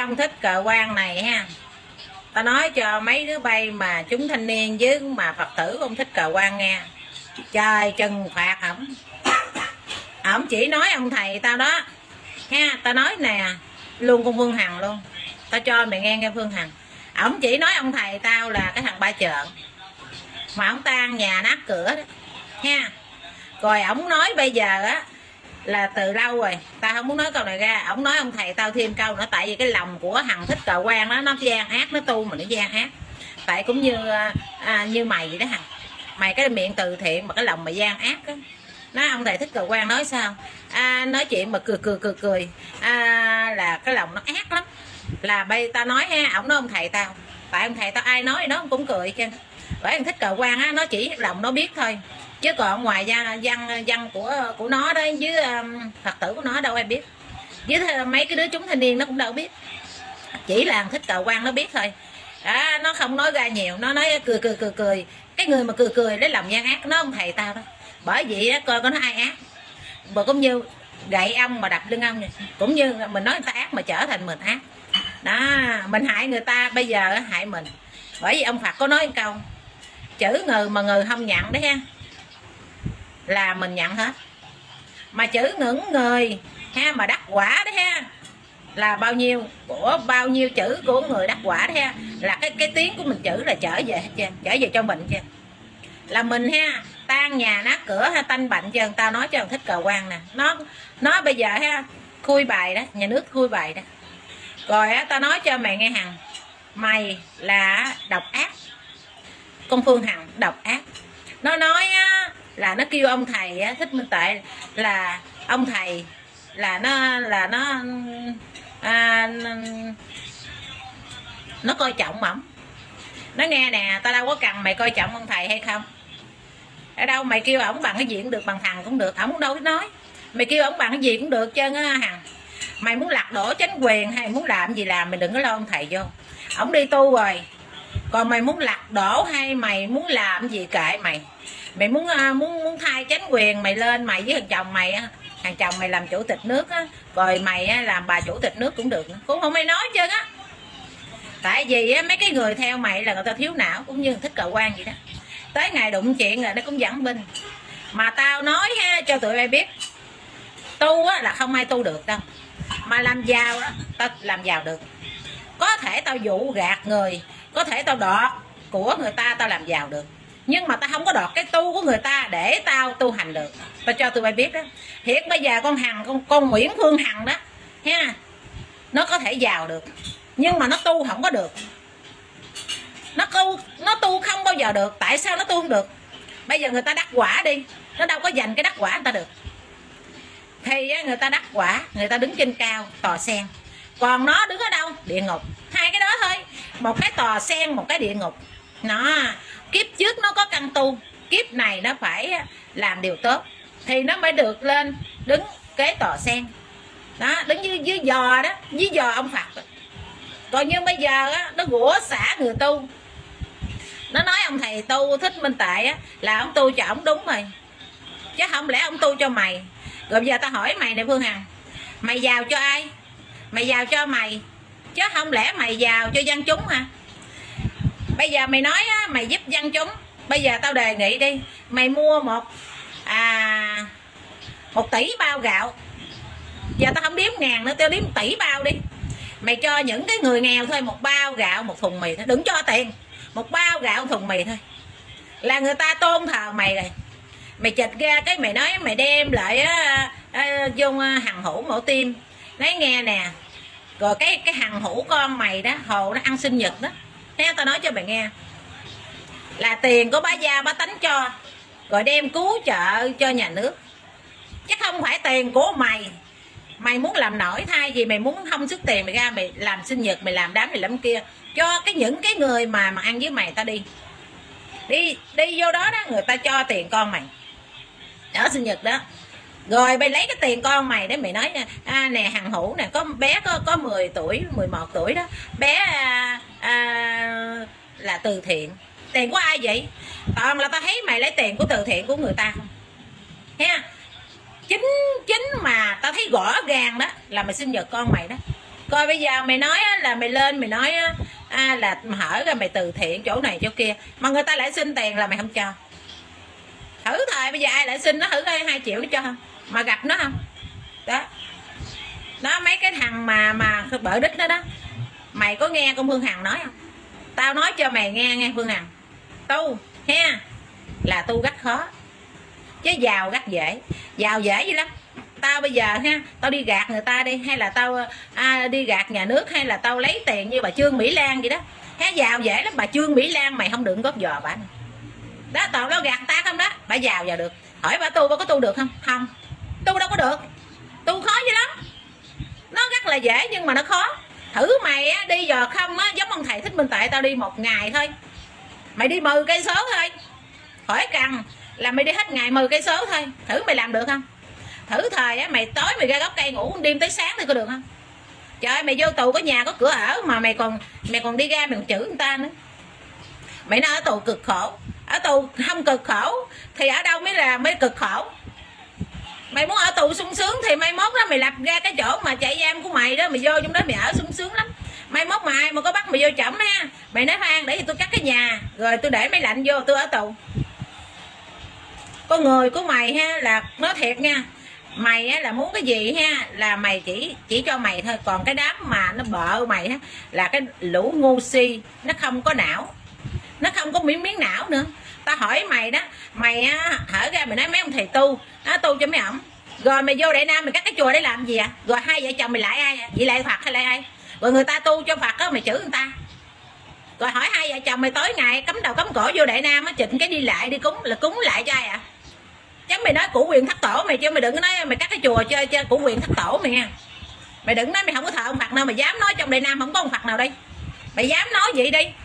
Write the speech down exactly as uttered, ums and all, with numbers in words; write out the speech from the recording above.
ông thích cờ quan này ha, ta nói cho mấy đứa bay mà chúng thanh niên với mà Phật tử ông thích cờ quan nghe, trời trừng phạt ổng. Ổng chỉ nói ông thầy tao đó ha, tao nói nè luôn con Phương Hằng luôn, tao cho mày nghe nghe Phương Hằng. Ổng chỉ nói ông thầy tao là cái thằng ba trợn mà ổng tan nhà nát cửa đó ha. Rồi ổng nói bây giờ á là từ lâu rồi, tao không muốn nói câu này ra. Ổng nói ông thầy tao thêm câu nữa, tại vì cái lòng của thằng thích cờ quan đó nó gian ác, nó tu mà nó gian ác. Tại cũng như à, như mày vậy đó hả, mày cái miệng từ thiện mà cái lòng mày gian ác á. Nó ông thầy thích cờ quan nói sao à, nói chuyện mà cười cười cười cười à, là cái lòng nó ác lắm. Là bây tao nói ha, ổng nói ông thầy tao, tại ông thầy tao ai nói nó cũng cười chứ. Bởi ông thích cờ quan á, nó chỉ lòng nó biết thôi, chứ còn ngoài văn văn văn của của nó đó với um, Phật tử của nó đâu ai biết, với mấy cái đứa chúng thanh niên nó cũng đâu biết, chỉ là thích cờ quan nó biết thôi. À, nó không nói ra nhiều, nó nói cười cười cười cười. Cái người mà cười cười lấy lòng gian ác nó ông thầy tao đó. Bởi vậy á, coi có nó ai ác mà cũng như gậy ông mà đập lưng ông này. Cũng như mình nói người ta ác mà trở thành mình ác đó, mình hại người ta bây giờ hại mình. Bởi vì ông Phật có nói một câu chữ ngừ mà ngừ không nhận đấy ha, là mình nhận hết. Mà chữ ngưỡng người ha mà đắc quả đấy ha, là bao nhiêu của bao nhiêu chữ của người đắc quả đấy ha, là cái cái tiếng của mình chữ là trở về hết trơn, trở về cho mình chưa. Là mình ha tan nhà nát cửa ha, tanh bệnh trơn. Tao nói cho thằng thích cờ quan nè, nó nó bây giờ ha khui bài đó, nhà nước khui bài đó. Rồi á tao nói cho mày nghe Hằng, mày là độc ác, con Phương Hằng độc ác. Nó nói á, là nó kêu ông thầy á, Thích Minh Tuệ là ông thầy là nó là nó à, nó coi trọng ổng. Nó nghe nè, tao đâu có cần mày coi trọng ông thầy hay không. Ở đâu mày kêu ổng bằng cái gì cũng được, bằng thằng cũng được, ổng cũng đâu có nói. Mày kêu ổng bằng cái gì cũng được trơn á Hằng. Mày muốn lật đổ chính quyền hay muốn làm gì làm, mày đừng có lo ông thầy vô. Ổng đi tu rồi. Còn mày muốn lật đổ hay mày muốn làm gì kệ mày. Mày muốn muốn muốn thay chính quyền, mày lên mày với thằng chồng mày á, thằng chồng mày làm chủ tịch nước á, rồi mày á, làm bà chủ tịch nước cũng được, cũng không ai nói trơn á. Tại vì á, mấy cái người theo mày là người ta thiếu não, cũng như thích cờ quan vậy đó. Tới ngày đụng chuyện rồi nó cũng dẫn binh. Mà tao nói ha, cho tụi bay biết, tu á, là không ai tu được đâu. Mà làm giàu đó, tao làm giàu được. Có thể tao dụ gạt người, có thể tao đọt của người ta, tao làm giàu được. Nhưng mà tao không có đọt cái tu của người ta để tao tu hành được. Tao cho tụi bay biết đó. Hiện bây giờ con Hằng, con, con Nguyễn Phương Hằng đó ha, nó có thể giàu được, nhưng mà nó tu không có được. Nó tu, nó tu không bao giờ được. Tại sao nó tu không được? Bây giờ người ta đắc quả đi, nó đâu có dành cái đắc quả người ta được. Thì người ta đắc quả, người ta đứng trên cao tòa sen, còn nó đứng ở đâu? Địa ngục. Hai cái đó thôi, một cái tòa sen, một cái địa ngục. Nó kiếp trước nó có căn tu, kiếp này nó phải làm điều tốt thì nó mới được lên đứng kế tòa sen đó, đứng dưới dưới giò đó, dưới giò ông Phật. Còn như bây giờ á, nó rủa xả người tu. Nó nói ông thầy tu Thích Minh Tuệ á, là ông tu cho ông đúng rồi, chứ không lẽ ông tu cho mày. Rồi bây giờ tao hỏi mày này Phương Hằng, mày giàu cho ai? Mày giàu cho mày, chứ không lẽ mày giàu cho dân chúng hả? Bây giờ mày nói á, mày giúp dân chúng. Bây giờ tao đề nghị đi, mày mua một à một tỷ bao gạo. Giờ tao không đếm ngàn nữa, tao đếm tỷ bao đi. Mày cho những cái người nghèo thôi, một bao gạo, một thùng mì thôi, đừng cho tiền. Một bao gạo, một thùng mì thôi, là người ta tôn thờ mày rồi. Mày chịch ra cái mày nói mày đem lại á, á, vô Hằng Hữu Mổ Tim. Nói nghe nè, rồi cái cái Hằng Hữu con mày đó, hồ nó ăn sinh nhật đó. Thế tao nói cho mày nghe, là tiền của bá gia bá tánh cho, rồi đem cứu trợ cho nhà nước, chứ không phải tiền của mày. Mày muốn làm nổi, thay vì mày muốn không xuất tiền mày ra mày làm sinh nhật, mày làm đám mày làm kia, cho cái những cái người mà mà ăn với mày, ta đi đi đi vô đó đó, người ta cho tiền con mày ở sinh nhật đó. Rồi mày lấy cái tiền con mày để mày nói à, nè Hằng Hữu nè, có bé có có mười tuổi, mười một tuổi đó, bé à, à, là từ thiện. Tiền của ai vậy? Toàn là tao thấy mày lấy tiền của từ thiện của người ta không ha. Chính chính mà tao thấy rõ ràng đó là mày sinh nhật con mày đó, Coi bây giờ mày nói là mày lên mày nói à, là hở ra mày từ thiện chỗ này chỗ kia, mà người ta lại xin tiền là mày không cho. Thử thời bây giờ ai lại xin nó thử coi hai triệu nó cho không, mà gặp nó không đó. Đó mấy cái thằng mà mà bợ đích đó đó, mày có nghe con Phương Hằng nói không? Tao nói cho mày nghe nghe Phương Hằng, tu ha là tu rất khó chứ giàu rất dễ. Giàu dễ gì lắm. Tao bây giờ ha, tao đi gạt người ta đi, hay là tao à, đi gạt nhà nước, hay là tao lấy tiền như bà Trương Mỹ Lan vậy đó, ha, giàu dễ lắm. Bà Trương Mỹ Lan mày không đừng góp giò bà đó, toàn nó gạt ta không đó. Bà giàu vào được, hỏi bà tu bà có tu được không? Không, tu đâu có được, tu khó dữ lắm. Nó rất là dễ nhưng mà nó khó. Thử mày á, đi giờ không á, giống ông thầy Thích Minh Tuệ, tao đi một ngày thôi, mày đi mười cây số thôi, khỏi cần là mày đi hết ngày mười cây số thôi. Thử mày làm được không? Thử thời á, mày tối mày ra gốc cây ngủ đêm tới sáng thì có được không? Trời ơi, mày vô tù có nhà có cửa ở mà mày còn mày còn đi ra mày còn chửi người ta nữa. Mày nói ở tù cực khổ, ở tù không cực khổ thì ở đâu mới là mới cực khổ. Mày muốn ở tù sung sướng thì mai mốt đó mày lập ra cái chỗ mà trại giam của mày đó, mày vô trong đó mày ở sung sướng lắm. Mai mốt mà ai mà có bắt mày vô trỏng ha, mày nói Phan để tôi cắt cái nhà rồi tôi để máy lạnh vô tôi ở tù. Con người của mày ha là nói thiệt nha, mày á, là muốn cái gì ha là mày chỉ chỉ cho mày thôi, còn cái đám mà nó bợ mày ha là cái lũ ngu si, nó không có não, nó không có miếng miếng não nữa. Tao hỏi mày đó, mày á, hở ra mày nói mấy ông thầy tu á, tu cho mấy ổng, rồi mày vô Đại Nam mày cắt cái chùa để làm gì à? Rồi hai vợ chồng mày lại ai? Vậy lại Phật hay lại ai? Rồi người ta tu cho Phật á mày chửi người ta. Rồi hỏi hai vợ chồng mày tối ngày cấm đầu cấm cổ vô Đại Nam á, chỉnh cái đi lại đi cúng là cúng lại cho ai à? Chứ mày nói củ quyền thất tổ mày, chứ mày đừng có nói mày cắt cái chùa chơi chơi củ quyền thất tổ mày nha. Mày đừng nói mày không có thờ ông Phật nào, mày dám nói trong Đại Nam không có ông Phật nào đây, mày dám nói vậy đi.